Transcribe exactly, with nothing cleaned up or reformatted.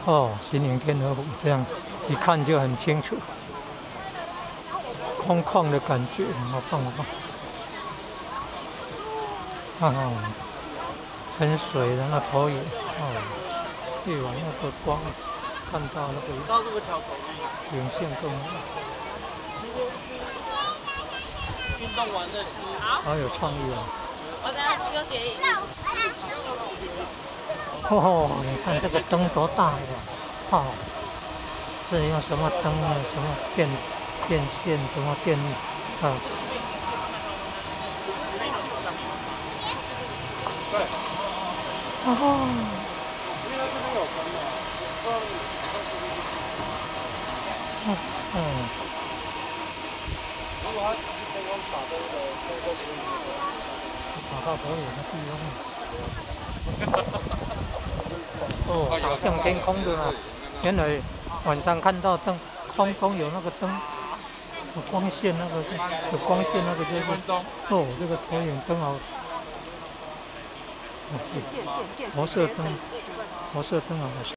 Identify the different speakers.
Speaker 1: 哦，新营天鹅湖这样一看就很清楚，空旷的感觉，好棒好棒！哈哈，喷水的那投影，哦，越往那个光，看到那个
Speaker 2: 到这个桥头，
Speaker 1: 影线更好。
Speaker 2: 运动完再吃，
Speaker 1: 好有创意啊！
Speaker 3: 我等下丢给你。
Speaker 1: 哦，你看这个灯多大呀！哦，这用什么灯啊？什么电电线？什么电啊？
Speaker 2: 对。
Speaker 1: 哦。
Speaker 2: 因为它这边有灯嘛，不然你
Speaker 1: 嗯嗯。
Speaker 2: 如果它只是灯光打灯的，所以说不会。
Speaker 1: 打到头有的地方。哦，打向天空的啊！原来晚上看到灯，空中有那个灯，有光线那个，有光线那个就是哦，这个投影灯好，哦，活色灯，活色灯好。